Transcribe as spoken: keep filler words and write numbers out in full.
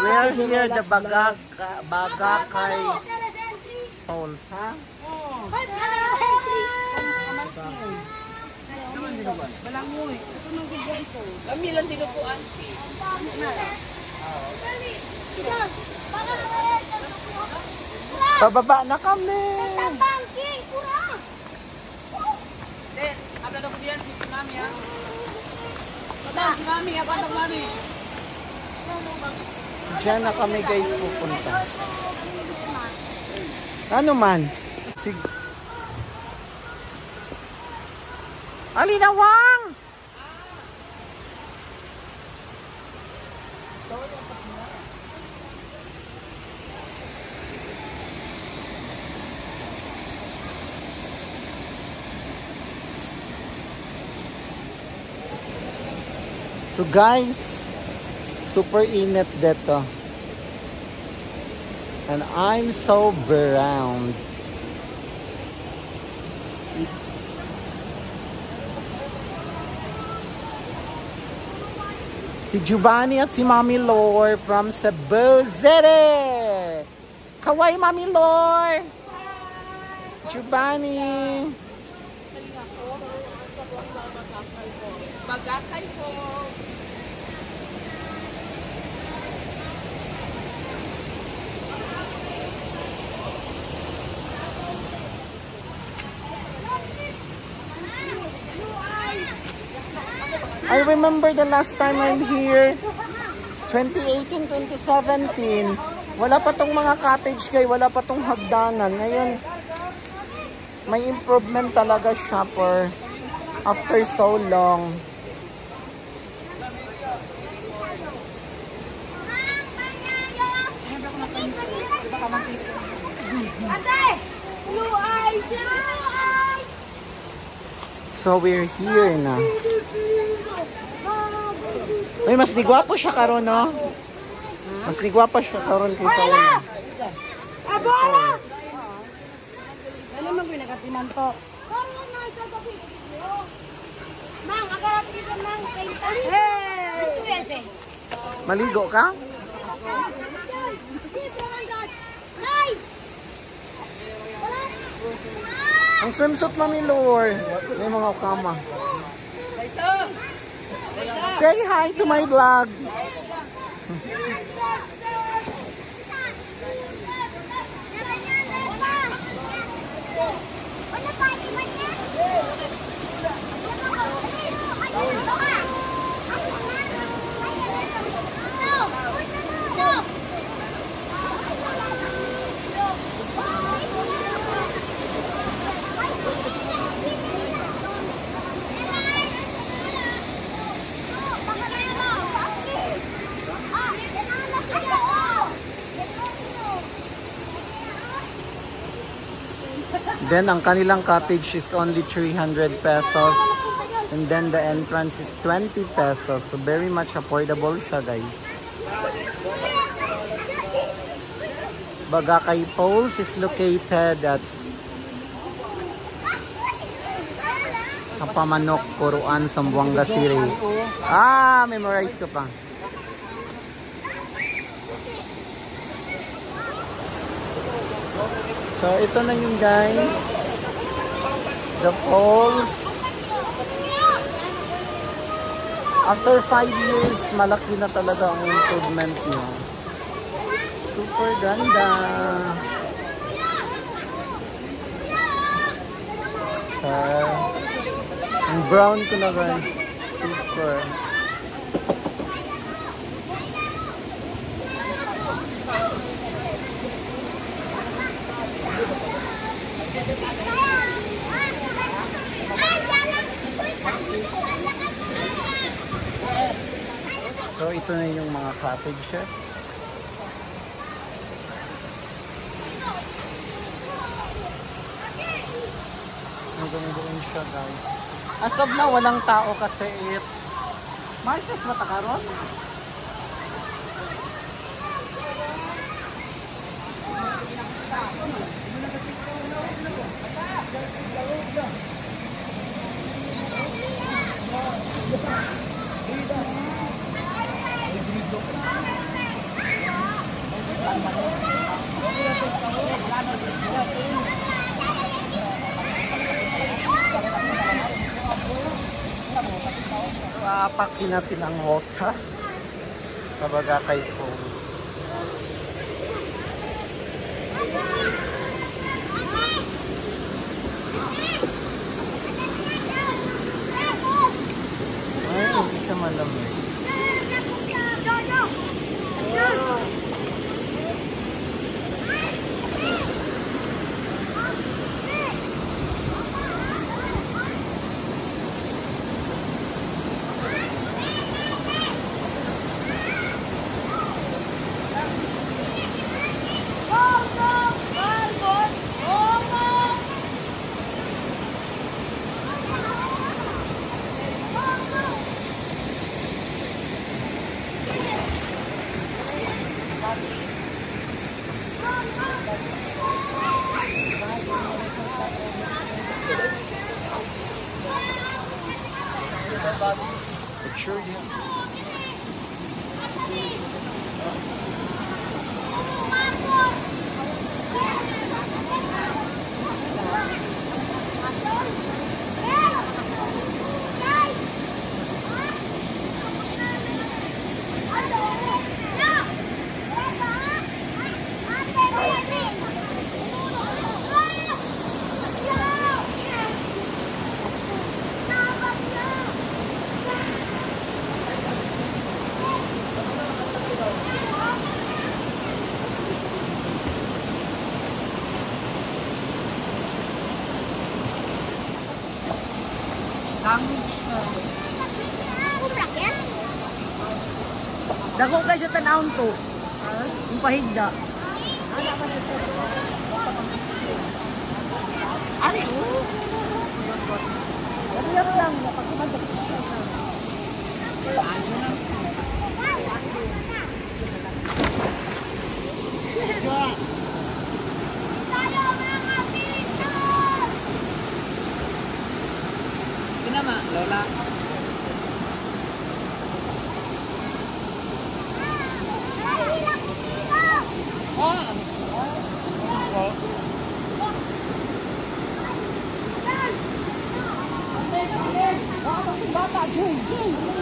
We are here the Bagak Bagakay Falls, ha? Balangoy. Ito nang sigyan ko. Kami lang din po, auntie. Pababa na kami. Eh, habla daw ko diyan si Mami, ha? Madam, si Mami, ha? Pantang Mami. Diyan na kami guys pupunta. Ano man? Sig Alinawang! So guys, super init dito. And I'm so brown. Si Giovanni at si Mami Lore from Cebu City. Kaway Mami Lore. Giovanni. Bagakay po. I remember the last time I'm here, twenty eighteen, twenty seventeen, wala pa tong mga cottage guys, wala pa tong hagdanan. Ngayon, may improvement talaga siya for after so long. So we're here na. Uy, mas digwapo siya karon, no? Mas digwapo siya karon kaysa una. Abola! Ano man ko'y nagatiman to? Mang, agarap dito mang kaintan. Hey! Maligo ka? Ang swimsuit Mami Lore. May mga kama. Say hi to my vlog. Then, ang kanilang cottage is only three hundred pesos. And then, the entrance is twenty pesos. So, very much affordable siya, guys. Bagakay Falls is located at Kapamanok, Puruan, Zamboanga City. Ah, memorize ko pa. So, ito na yun guys. The falls. After five years, malaki na talaga ang improvement niya. Super ganda. So, ang brown ko na guys. Super. So, ito na yung mga cottages. Nagawin siya guys. As of now, walang tao kasi it's Martes matakaron. Apakin natin ang water sa Bagakay Falls. Ay, hindi siya malamig. Picture niya. Dako kay sa tanawon to. Yung pahigda. Ari ko. Wala lang pagkumantok. Kinama, Lola. Bata, Jun.